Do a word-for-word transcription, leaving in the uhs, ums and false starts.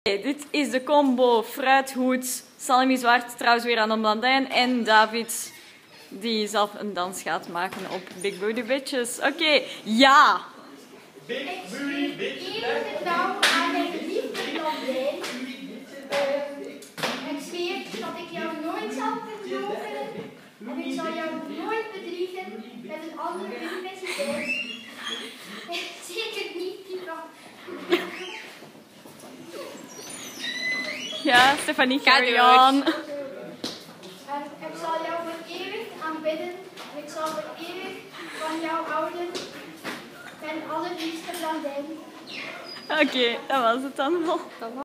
Dit is de combo fruithoed, Salami Zwart, trouwens weer aan de Blandijn, en David die zelf een dans gaat maken op Big Booty Bitches. Oké, okay, ja! Big Booty Bitches. Even trouw aan mijn geliefde Blandijn. Ik zweer dat ik jou nooit zal verloven en ik zal jou nooit bedriegen met een andere universiteit. Zeker niet die van... Ja, Stefanie, carry on. En ik zal jou voor eeuwig aanbidden en ik zal voor eeuwig van jou houden. Mijn allerliefste Blandijn. Oké, okay, dat was het dan wel.